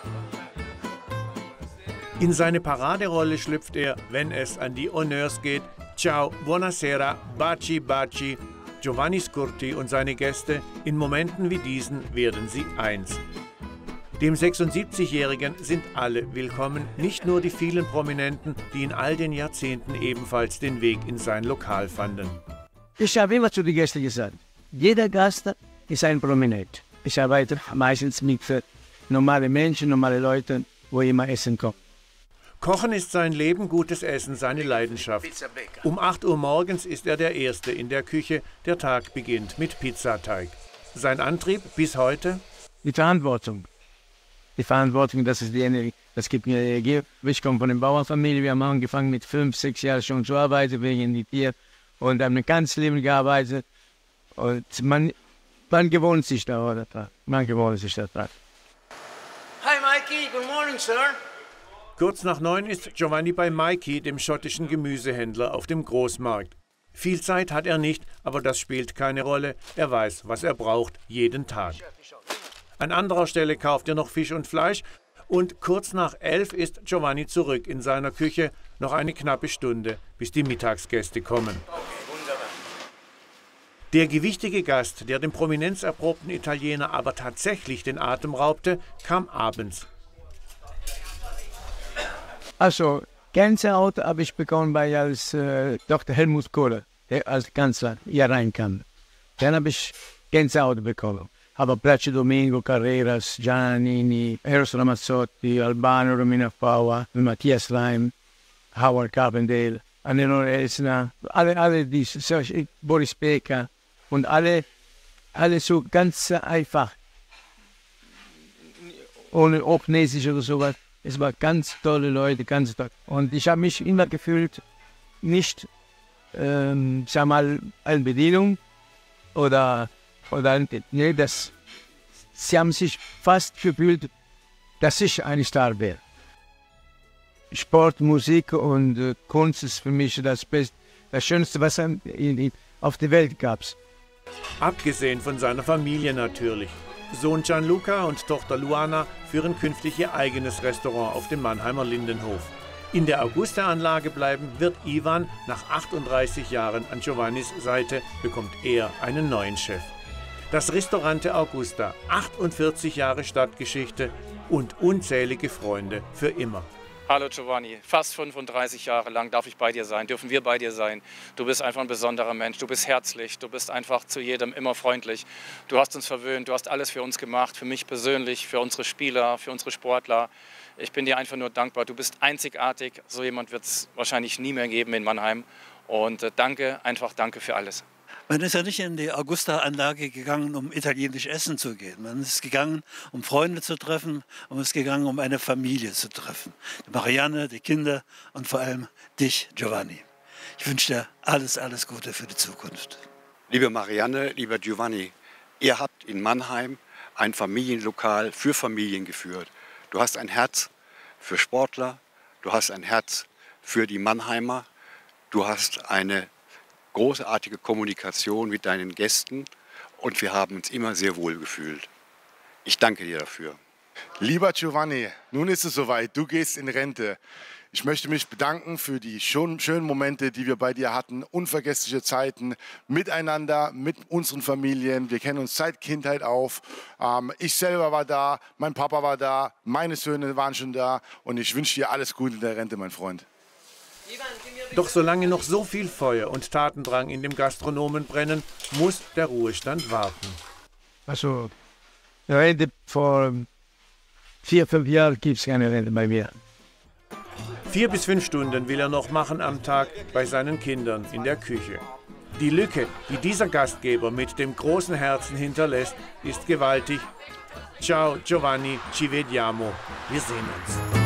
In seine Paraderolle schlüpft er, wenn es an die Honneurs geht. Ciao, buonasera, baci baci. Giovanni Scurti und seine Gäste, in Momenten wie diesen werden sie eins. Dem 76-Jährigen sind alle willkommen, nicht nur die vielen Prominenten, die in all den Jahrzehnten ebenfalls den Weg in sein Lokal fanden. Ich habe immer zu den Gästen gesagt, jeder Gast ist ein Prominent. Ich arbeite meistens mit normalen Menschen, normalen Leuten, wo immer Essen kommt. Kochen ist sein Leben, gutes Essen seine Leidenschaft. Um 8 Uhr morgens ist er der Erste in der Küche, der Tag beginnt mit Pizzateig. Sein Antrieb bis heute? Die Verantwortung. Die Verantwortung, das ist diejenige, das gibt mir Gift. Ich komme von einer Bauernfamilie, wir haben angefangen mit 5, 6 Jahren schon zu arbeiten wegen die Tiere und haben ein ganzes Leben gearbeitet. Und man gewohnt sich da, oder? Man gewohnt sich da dran. Hi Mikey, good morning, sir. Kurz nach 9 ist Giovanni bei Mikey, dem schottischen Gemüsehändler, auf dem Großmarkt. Viel Zeit hat er nicht, aber das spielt keine Rolle. Er weiß, was er braucht, jeden Tag. An anderer Stelle kauft er noch Fisch und Fleisch und kurz nach 11 ist Giovanni zurück in seiner Küche. Noch eine knappe Stunde, bis die Mittagsgäste kommen. Der gewichtige Gast, der dem prominenzerprobten Italiener aber tatsächlich den Atem raubte, kam abends. Also, Gänsehaut habe ich bekommen, als Dr. Helmut Kohl, der als Kanzler hier reinkam. Dann habe ich Gänsehaut bekommen. Aber Placido Domingo, Carreras, Giannini, Eros Ramazzotti, Albano, Romina Power, Matthias Reim, Howard Carpendale, Annelore Elsner, alle diese, Boris Becker und alle so ganz einfach, ohne Obnesisch oder sowas. Es waren ganz tolle Leute, ganz toll. Und ich habe mich immer gefühlt, nicht, sag mal, eine Bedienung oder nee, sie haben sich fast gefühlt, dass ich ein Star wäre. Sport, Musik und Kunst ist für mich das Schönste, was auf der Welt gab. Abgesehen von seiner Familie natürlich. Sohn Gianluca und Tochter Luana führen künftig ihr eigenes Restaurant auf dem Mannheimer Lindenhof. In der Augusta-Anlage bleiben wird Ivan nach 38 Jahren an Giovannis Seite, bekommt er einen neuen Chef. Das Ristorante Augusta, 48 Jahre Stadtgeschichte und unzählige Freunde für immer. Hallo Giovanni, fast 35 Jahre lang darf ich bei dir sein, dürfen wir bei dir sein. Du bist einfach ein besonderer Mensch, du bist herzlich, du bist einfach zu jedem immer freundlich. Du hast uns verwöhnt, du hast alles für uns gemacht, für mich persönlich, für unsere Spieler, für unsere Sportler. Ich bin dir einfach nur dankbar, du bist einzigartig, so jemand wird es wahrscheinlich nie mehr geben in Mannheim. Und danke, einfach danke für alles. Man ist ja nicht in die Augusta-Anlage gegangen, um italienisch essen zu gehen. Man ist gegangen, um Freunde zu treffen, und es ist gegangen, um eine Familie zu treffen. Die Marianne, die Kinder und vor allem dich, Giovanni. Ich wünsche dir alles, alles Gute für die Zukunft. Liebe Marianne, lieber Giovanni, ihr habt in Mannheim ein Familienlokal für Familien geführt. Du hast ein Herz für Sportler, du hast ein Herz für die Mannheimer, du hast eine großartige Kommunikation mit deinen Gästen und wir haben uns immer sehr wohl gefühlt. Ich danke dir dafür. Lieber Giovanni, nun ist es soweit, du gehst in Rente. Ich möchte mich bedanken für die schönen Momente, die wir bei dir hatten, unvergessliche Zeiten miteinander, mit unseren Familien. Wir kennen uns seit Kindheit auf. Ich selber war da, mein Papa war da, meine Söhne waren schon da und ich wünsche dir alles Gute in der Rente, mein Freund. Doch solange noch so viel Feuer und Tatendrang in dem Gastronomen brennen, muss der Ruhestand warten. Also, Rente vor 4, 5 Jahren gibt es keine Rente bei mir. 4 bis 5 Stunden will er noch machen am Tag bei seinen Kindern in der Küche. Die Lücke, die dieser Gastgeber mit dem großen Herzen hinterlässt, ist gewaltig. Ciao Giovanni, ci vediamo. Wir sehen uns.